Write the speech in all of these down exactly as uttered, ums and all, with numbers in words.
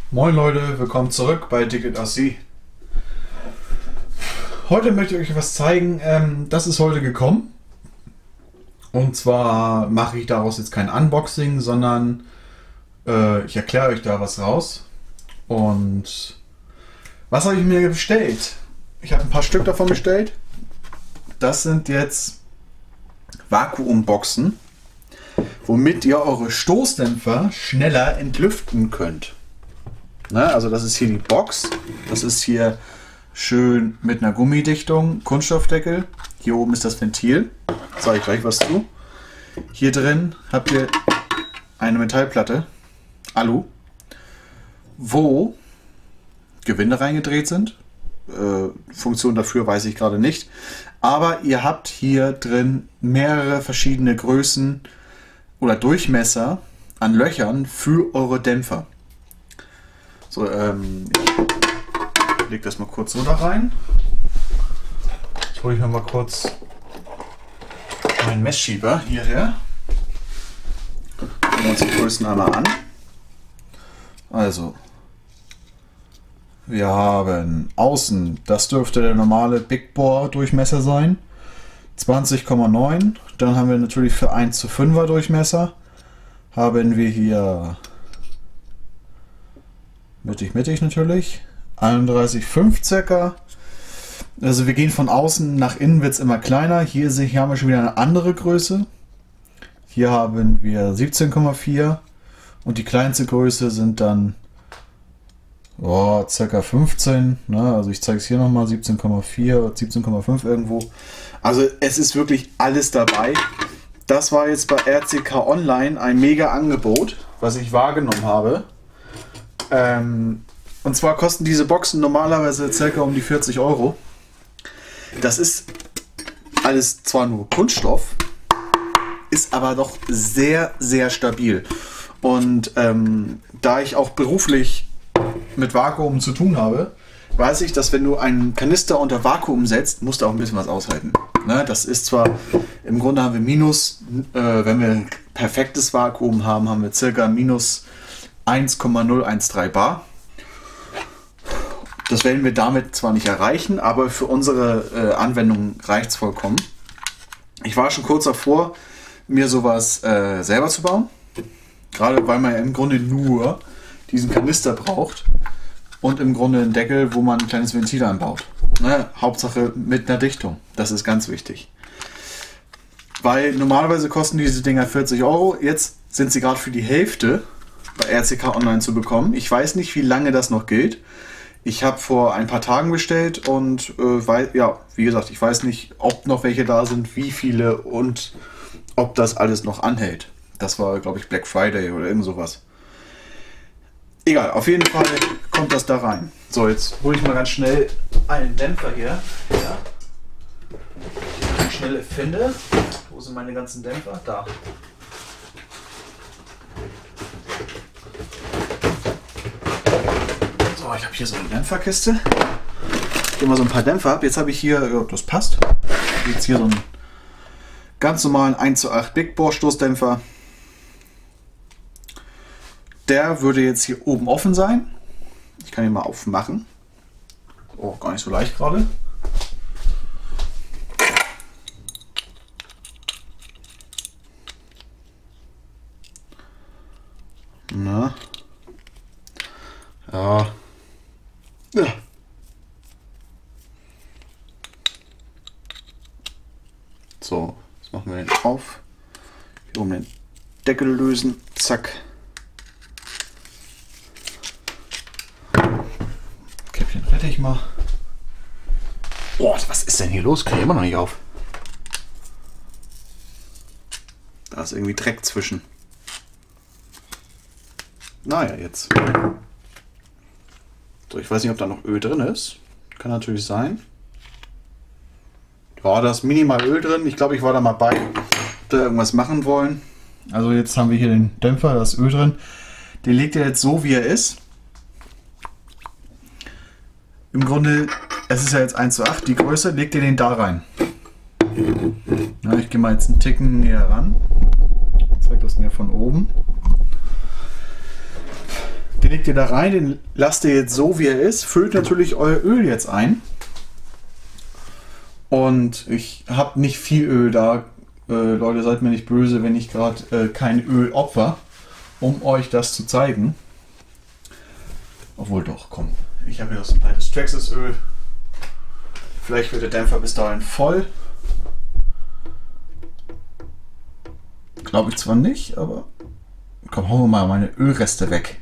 Moin Leute, willkommen zurück bei Ticket R C. Heute möchte ich euch was zeigen, ähm, das ist heute gekommen. Und zwar mache ich daraus jetzt kein Unboxing, sondern äh, ich erkläre euch da was raus. Und was habe ich mir bestellt? Ich habe ein paar Stück davon bestellt. Das sind jetzt Vakuumboxen, womit ihr eure Stoßdämpfer schneller entlüften könnt. Na, also das ist hier die Box. Das ist hier schön mit einer Gummidichtung, Kunststoffdeckel. Hier oben ist das Ventil. Sage ich gleich was zu. Hier drin habt ihr eine Metallplatte, Alu, wo Gewinde reingedreht sind. Äh, Funktion dafür weiß ich gerade nicht. Aber ihr habt hier drin mehrere verschiedene Größen oder Durchmesser an Löchern für eure Dämpfer. So, ähm, ich lege das mal kurz so da rein. Jetzt hole ich mir mal kurz meinen Messschieber hierher. Gucken wir uns die Größen einmal an. Also, wir haben außen, das dürfte der normale Big Bore Durchmesser sein, zwanzig Komma neun. Dann haben wir natürlich für eins zu fünfer Durchmesser, haben wir hier mittig mittig natürlich, einunddreißig Komma fünf circa. Also wir gehen von außen nach innen, wird es immer kleiner. Hier, hier haben wir schon wieder eine andere Größe. Hier haben wir siebzehn Komma vier und die kleinste Größe sind dann oh, ca. fünfzehn, ne? Also ich zeige es hier nochmal, siebzehn Komma vier, siebzehn Komma fünf irgendwo. Also es ist wirklich alles dabei. Das war jetzt bei R C K Online ein mega Angebot, was ich wahrgenommen habe. Ähm, und zwar kosten diese Boxen normalerweise ca. um die vierzig Euro. Das ist alles zwar nur Kunststoff, ist aber doch sehr, sehr stabil. Und ähm, da ich auch beruflich mit Vakuum zu tun habe, weiß ich, dass wenn du einen Kanister unter Vakuum setzt, musst du auch ein bisschen was aushalten. Ne? Das ist zwar, im Grunde haben wir Minus, äh, wenn wir ein perfektes Vakuum haben, haben wir circa minus eins Komma null eins drei Bar. Das werden wir damit zwar nicht erreichen, aber für unsere äh, Anwendung reicht es vollkommen. Ich war schon kurz davor, mir sowas äh, selber zu bauen. Gerade weil man ja im Grunde nur diesen Kanister braucht und im Grunde einen Deckel, wo man ein kleines Ventil einbaut. Ne? Hauptsache mit einer Dichtung. Das ist ganz wichtig. Weil normalerweise kosten diese Dinger vierzig Euro. Jetzt sind sie gerade für die Hälfte bei R C K Online zu bekommen. Ich weiß nicht, wie lange das noch gilt. Ich habe vor ein paar Tagen bestellt und äh, weil, ja, wie gesagt, ich weiß nicht, ob noch welche da sind, wie viele und ob das alles noch anhält. Das war, glaube ich, Black Friday oder irgend sowas. Egal, auf jeden Fall kommt das da rein. So, jetzt hole ich mal ganz schnell einen Dämpfer hier. Ja. Den ich schnell finde. Wo sind meine ganzen Dämpfer? Da. So, ich habe hier so eine Dämpferkiste. Ich gehe mal so ein paar Dämpfer ab. Jetzt habe ich hier, ja, das passt. Jetzt hier so einen ganz normalen eins zu acht Big Bore Stoßdämpfer. Der würde jetzt hier oben offen sein. Ich kann ihn mal aufmachen. Oh, gar nicht so leicht gerade. Na. Ja. Ja. So, jetzt machen wir den auf. Hier oben den Deckel lösen. Zack. Käppchen rette ich mal. Boah, was ist denn hier los? Kriege ich immer noch nicht auf. Da ist irgendwie Dreck zwischen. Naja, jetzt. So, ich weiß nicht, ob da noch Öl drin ist. Kann natürlich sein. Ja, da ist minimal Öl drin. Ich glaube, ich war da mal bei, da irgendwas machen wollen. Also jetzt haben wir hier den Dämpfer, da ist Öl drin. Den legt ihr jetzt so, wie er ist. Im Grunde, es ist ja jetzt eins zu acht, die Größe, legt ihr den da rein. Ja, ich gehe mal jetzt einen Ticken näher ran. Ich zeige das mir von oben. Den legt ihr da rein, den lasst ihr jetzt so, wie er ist. Füllt natürlich euer Öl jetzt ein. Und ich habe nicht viel Öl da. Äh, Leute, seid mir nicht böse, wenn ich gerade äh, kein Öl opfer, um euch das zu zeigen. Obwohl doch, komm. Ich habe hier noch so ein kleines Traxxas-Öl. Vielleicht wird der Dämpfer bis dahin voll. Glaube ich zwar nicht, aber komm, hauen wir mal meine Ölreste weg.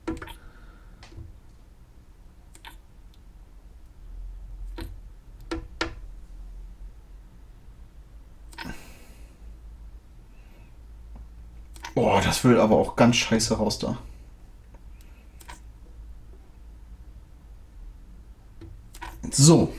Oh, das will aber auch ganz scheiße raus da. So.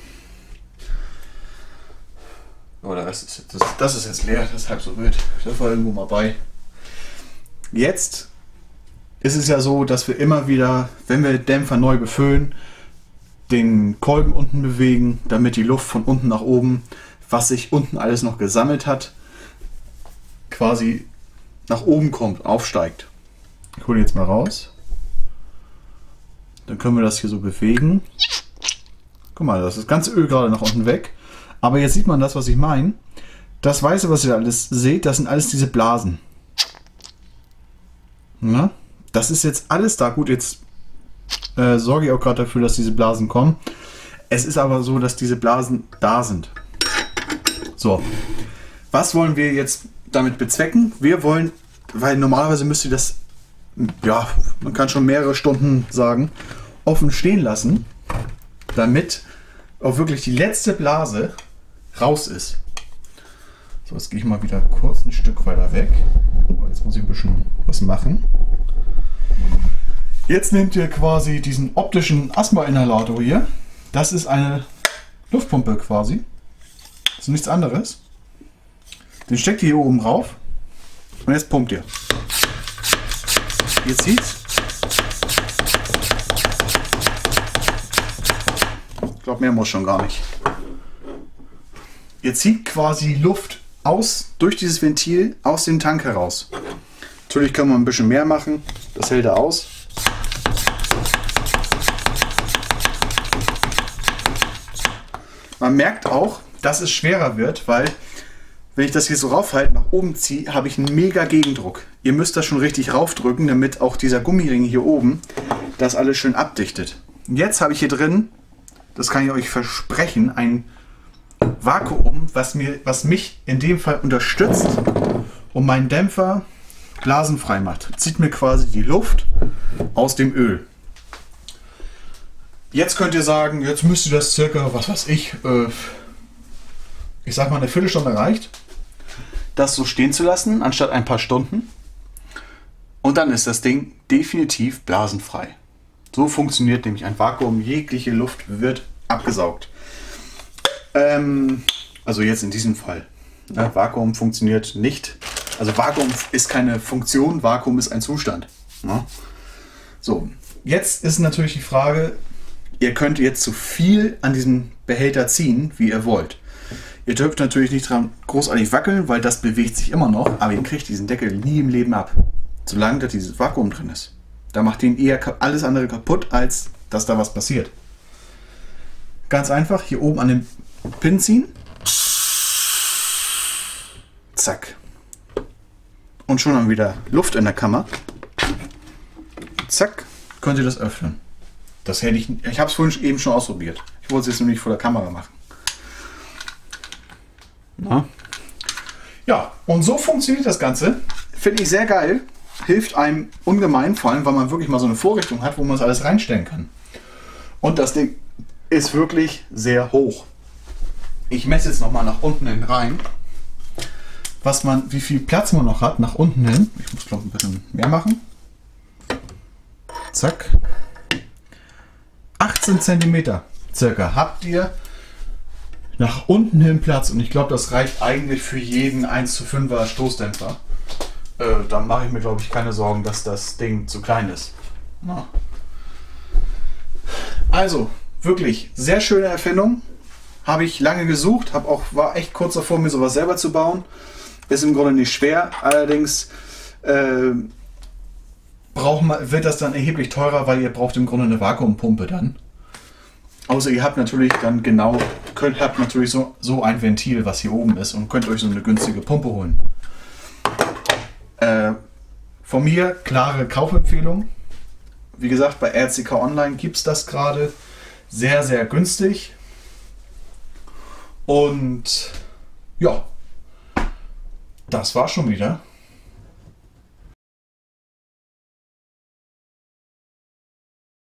Oh, der Rest ist, das, das ist jetzt leer, das ist halb so wild. Das war irgendwo mal bei. Jetzt ist es ja so, dass wir immer wieder, wenn wir Dämpfer neu befüllen, den Kolben unten bewegen, damit die Luft von unten nach oben, was sich unten alles noch gesammelt hat, quasi nach oben kommt, aufsteigt. Ich hole jetzt mal raus. Dann können wir das hier so bewegen. Guck mal, das ist das ganze Öl gerade nach unten weg. Aber jetzt sieht man das, was ich meine. Das Weiße, was ihr da alles seht, das sind alles diese Blasen. Na? Das ist jetzt alles da. Gut, jetzt äh, sorge ich auch gerade dafür, dass diese Blasen kommen. Es ist aber so, dass diese Blasen da sind. So. Was wollen wir jetzt damit bezwecken? Wir wollen, weil normalerweise müsst ihr das, ja, man kann schon mehrere Stunden sagen, offen stehen lassen, damit auch wirklich die letzte Blase raus ist. So, jetzt gehe ich mal wieder kurz ein Stück weiter weg. Oh, jetzt muss ich ein bisschen was machen. Jetzt nehmt ihr quasi diesen optischen Asthma-Inhalator hier. Das ist eine Luftpumpe quasi. Das ist nichts anderes. Den steckt ihr hier oben rauf und jetzt pumpt ihr. Ihr zieht. Ich glaube, mehr muss schon gar nicht. Ihr zieht quasi Luft aus, durch dieses Ventil, aus dem Tank heraus. Natürlich kann man ein bisschen mehr machen. Das hält er aus. Man merkt auch, dass es schwerer wird, weil wenn ich das hier so raufhalte, nach oben ziehe, habe ich einen mega Gegendruck. Ihr müsst das schon richtig raufdrücken, damit auch dieser Gummiring hier oben das alles schön abdichtet. Und jetzt habe ich hier drin, das kann ich euch versprechen, ein Vakuum, was, mir, was mich in dem Fall unterstützt und meinen Dämpfer blasenfrei macht. Zieht mir quasi die Luft aus dem Öl. Jetzt könnt ihr sagen, jetzt müsst ihr das circa, was weiß ich, äh, ich sag mal eine Viertelstunde reicht, das so stehen zu lassen, anstatt ein paar Stunden. Und dann ist das Ding definitiv blasenfrei. So funktioniert nämlich ein Vakuum. Jegliche Luft wird abgesaugt. Ähm, also jetzt in diesem Fall. Ja, Vakuum funktioniert nicht. Also Vakuum ist keine Funktion, Vakuum ist ein Zustand. Ja. So, jetzt ist natürlich die Frage, ihr könnt jetzt so viel an diesem Behälter ziehen, wie ihr wollt. Ihr dürft natürlich nicht dran großartig wackeln, weil das bewegt sich immer noch, aber ihr kriegt diesen Deckel nie im Leben ab, solange da dieses Vakuum drin ist. Da macht den eher alles andere kaputt, als dass da was passiert. Ganz einfach, hier oben an den Pin ziehen. Zack. Und schon haben wir wieder Luft in der Kammer. Zack, könnt ihr das öffnen. Das hätte ich, ich habe es vorhin eben schon ausprobiert. Ich wollte es jetzt nur nicht vor der Kamera machen. Na? Ja, und so funktioniert das Ganze. Finde ich sehr geil. Hilft einem ungemein, vor allem, weil man wirklich mal so eine Vorrichtung hat, wo man es alles reinstellen kann. Und das Ding ist wirklich sehr hoch. Ich messe jetzt noch mal nach unten hin rein, was man, wie viel Platz man noch hat nach unten hin. Ich muss glaube ich ein bisschen mehr machen. Zack. achtzehn Zentimeter circa habt ihr nach unten hin Platz und ich glaube, das reicht eigentlich für jeden eins zu fünfer Stoßdämpfer. Äh, da mache ich mir glaube ich keine Sorgen, dass das Ding zu klein ist. Na. Also wirklich sehr schöne Erfindung. Habe ich lange gesucht, habe auch, war echt kurz davor, mir sowas selber zu bauen. Ist im Grunde nicht schwer, allerdings äh, braucht man, wird das dann erheblich teurer, weil ihr braucht im Grunde eine Vakuumpumpe dann. Außer ihr habt natürlich dann genau, könnt habt natürlich so, so ein Ventil, was hier oben ist und könnt euch so eine günstige Pumpe holen. Äh, von mir klare Kaufempfehlung. Wie gesagt, bei R C K Online gibt es das gerade sehr, sehr günstig. Und ja, das war schon wieder.